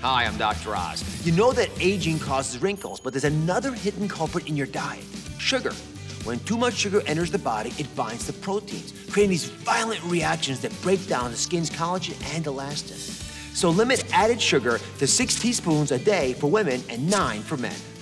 Hi, I'm Dr. Oz. You know that aging causes wrinkles, but there's another hidden culprit in your diet: sugar. When too much sugar enters the body, it binds to proteins, creating these violent reactions that break down the skin's collagen and elastin. So limit added sugar to 6 teaspoons a day for women and 9 for men.